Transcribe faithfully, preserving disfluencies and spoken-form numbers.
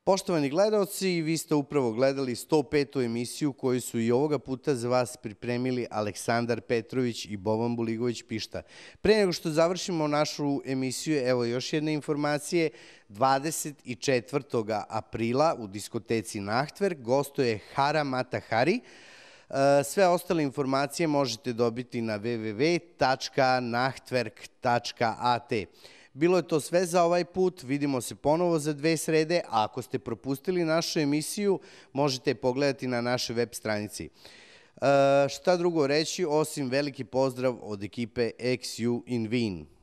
Poštovani gledalci, vi ste upravo gledali sto petu emisiju koju su i ovoga puta za vas pripremili Aleksandar Petrović i Boban Buligović-Pišta. Pre nego što završimo našu emisiju, evo još jedne informacije. dvadeset četvrtog aprila u diskoteci Nachtwerk gostuje Hara Mata Hari. Sve ostale informacije možete dobiti na w w w tačka nachtwerk tačka a t. Bilo je to sve za ovaj put, vidimo se ponovo za dve srede, a ako ste propustili našu emisiju, možete je pogledati na našoj web stranici. Šta drugo reći, osim veliki pozdrav od ekipe X U in Wien.